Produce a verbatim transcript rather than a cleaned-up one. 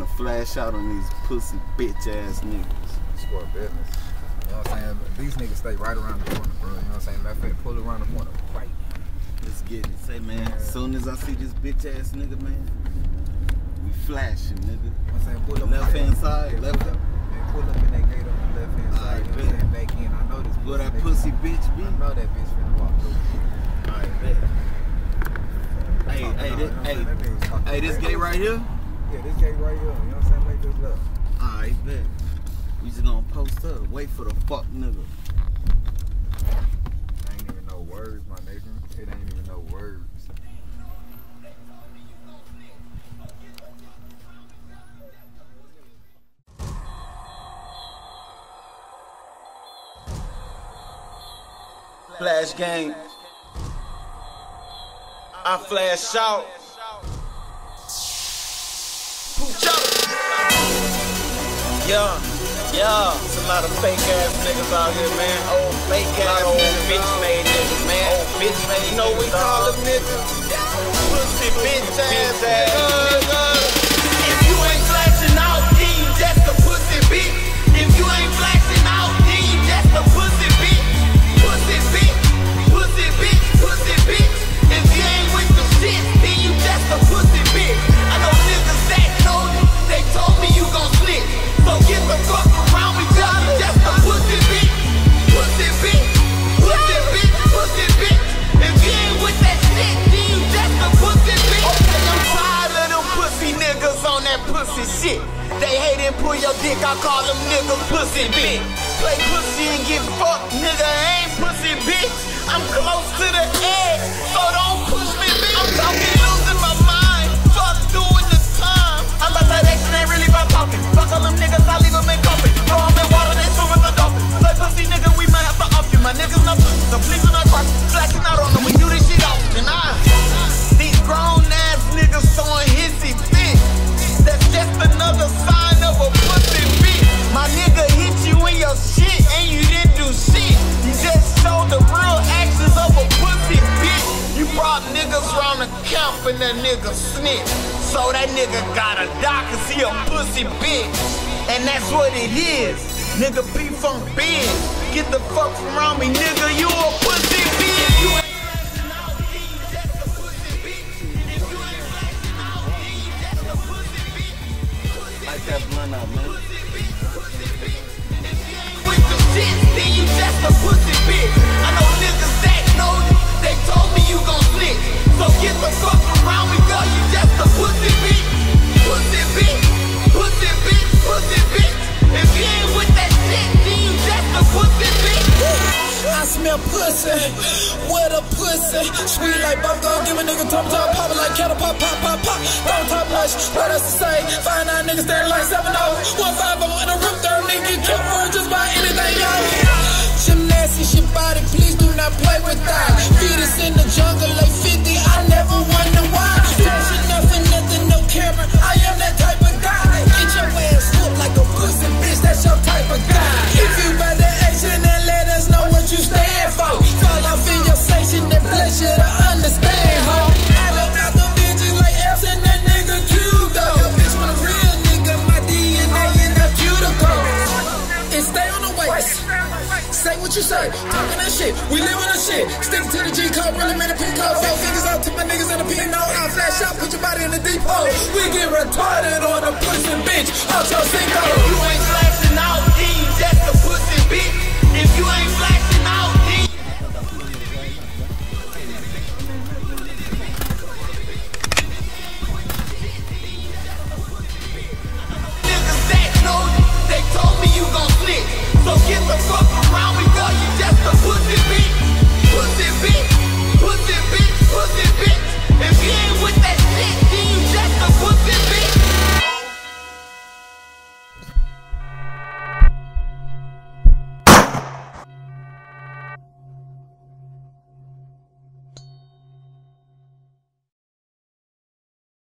flash out on these pussy bitch ass niggas. Score business. You know what I'm saying? These niggas stay right around the corner, bro. You know what I'm saying? Matter of fact, pull around the corner right now. Let's get it. Say, man, yeah. As soon as I see this bitch ass nigga, man, we flashing, nigga. You know what I'm saying? Pull up left hand side, yeah, left pull up. Man, pull up in that gate on the left hand side. You know what I'm saying? Back in. I know this. Where that pussy bitch be? I know that bitch finna walk through. Alright, bet. Hey, hey, this, hey, hey, this gate right here? Yeah, this gate right here. You know what I'm saying? Make this look. Alright, bet. We just gonna post up. Wait for the fuck nigga. I ain't even no words, my nigga. It ain't even no words. Flash gang. I flash out. Yeah, yeah. It's a lot of fake ass niggas out here, man. Old fake ass old bitch made niggas, man. Old bitch made. You know we call them niggas? Pussy bitch ass niggas. If you ain't flashing out, then you just a pussy bitch. If you ain't flashing out, then you just a pussy bitch. Pussy bitch, pussy bitch, pussy bitch. If you ain't with the shit, then you just a pussy bitch. I know niggas that know you, they told me you gon' snitch. So get the fuck around me, cause you just a pussy bitch. Pussy bitch, pussy bitch, pussy bitch. If you ain't with that shit, then you just a pussy bitch. Okay, I'm tired of them pussy niggas on that pussy shit. They hate and pull your dick, I call them niggas pussy bitch. Play pussy and get fucked, nigga, I ain't pussy bitch. I'm close to the edge, so don't push me, bitch. I'm talking losing my mind, fuck doing the time. I'm about that action, ain't really about talking. Fuck all them niggas, I leave them in coffin. Throw them in water, they swim with the dolphin. Play pussy nigga, we might have to up you. My niggas not pussy, so please do not cross. Flashing out on them, we do this shit often. I, these grown ass niggas throwing hissy bitch. That's just another sign of a pussy bitch. My nigga hit you in your shit and you didn't do shit. You just showed the real actions of a pussy bitch. You brought niggas round the camp and that nigga snitch. So that nigga gotta die cause he a pussy bitch. And that's what it is. Nigga P Funk Biz. Get the fuck from around me, nigga. You a pussy bitch. You ain't flashing out, then you just a pussy bitch. If you ain't flashing out, then you just a pussy bitch. Like that blunt out, man. With the shit, then you just a pussy bitch. I know niggas that know you, they told me you gon' snitch. So get the fuck around me, girl, you just a pussy bitch. Pussy bitch, pussy bitch, pussy bitch. If you ain't with that shit, then you just a pussy bitch. I smell pussy, what a pussy. Sweet like bubblegum, give a nigga top top, pop like kettle pop, pop, pop, pop. Don't talk much, what else to say? Find out niggas standing like seven oh. One five oh in a rip, third nigga kill for just by anything, yo. Gymnastics, your body, please do not play with that. Feed us in the jungle like fifty, I never wonder why. Flashing nothing, nothing, no camera, I am that type of guy. Get your ass whooped like a pussy bitch, that's your type of guy. If you better action, then let us know what you stand for. Fall off in your station, that pleasure to understand, ho. I don't got the bitches like F's and that nigga cute, though. Your bitch want a real nigga, my D N A in that cuticle. And stay on the waist. Say what you say, talking that shit, we live on the shit. Stick to the G code, really made a pin code. Four fingers out to my niggas in the P and O. I flash out, put your body in the deep hole. We get retarded on a pussy bitch, out your single. If you ain't flashing out, then you just a pussy bitch. If you ain't flashing out, then niggas that know you, they told me you gon' snitch. So get the fuck around me.